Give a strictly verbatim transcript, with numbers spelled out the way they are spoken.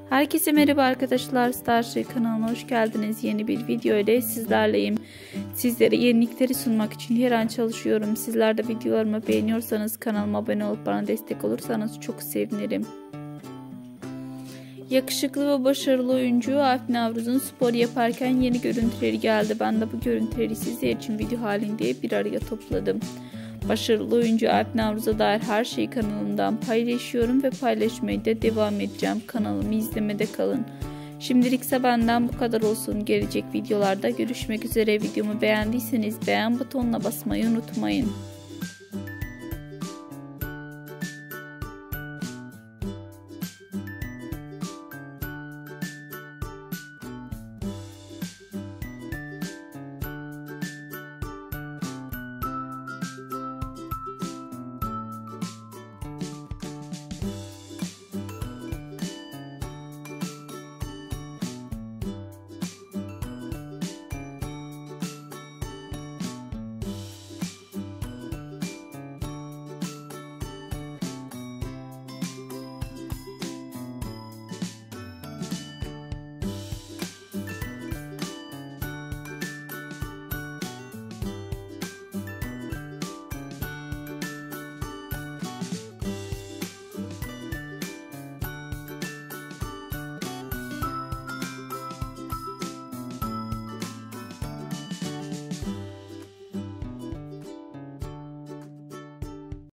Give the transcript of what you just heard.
Herkese merhaba arkadaşlar, Starshare kanalına hoş geldiniz. Yeni bir video ile sizlerleyim. Sizlere yenilikleri sunmak için her an çalışıyorum. Sizler de videolarımı beğeniyorsanız kanalıma abone olup bana destek olursanız çok sevinirim. Yakışıklı ve başarılı oyuncu Alp Navruz'un spor yaparken yeni görüntüleri geldi. Ben de bu görüntüleri sizler için video halinde bir araya topladım. Başarılı oyuncu Alp Navruz'a dair her şeyi kanalımdan paylaşıyorum ve paylaşmaya da devam edeceğim. Kanalımı izlemede kalın. Şimdilikse benden bu kadar olsun. Gelecek videolarda görüşmek üzere. Videomu beğendiyseniz beğen butonuna basmayı unutmayın.